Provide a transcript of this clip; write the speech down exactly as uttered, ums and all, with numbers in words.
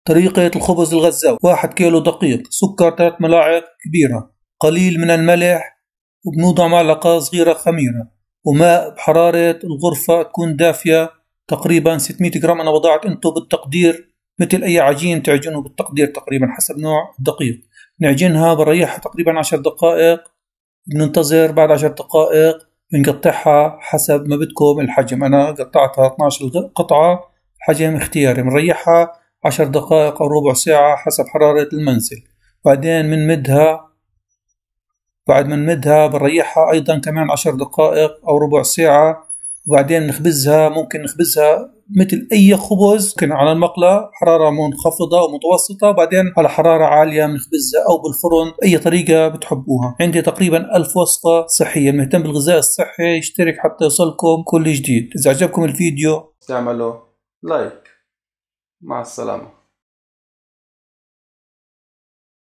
طريقة الخبز الغزاوي: واحد كيلو دقيق، سكر ثلاث ملاعق كبيرة، قليل من الملح، وبنوضع معلقة صغيرة خميرة، وماء بحرارة الغرفة تكون دافية تقريبا ستمية جرام. أنا وضعت أنتو بالتقدير مثل أي عجين تعجنه بالتقدير تقريبا حسب نوع الدقيق. نعجنها بنريحها تقريبا عشر دقائق، بننتظر بعد عشر دقائق بنقطعها حسب ما بدكم الحجم. أنا قطعتها اثني عشر قطعة، حجم اختياري. بنريحها عشر دقائق أو ربع ساعة حسب حرارة المنزل. بعدين بنمدها بعد ما نمدها بنريحها أيضا كمان عشر دقائق أو ربع ساعة، وبعدين نخبزها. ممكن نخبزها مثل أي خبز، ممكن على المقلاة حرارة منخفضة ومتوسطة، وبعدين على حرارة عالية بنخبزها، أو بالفرن، أي طريقة بتحبوها. عندي تقريبا ألف وصفة صحية. المهتم بالغذاء الصحي يشترك حتى يوصلكم كل جديد. إذا عجبكم الفيديو اعملوا لايك. مع السلامة.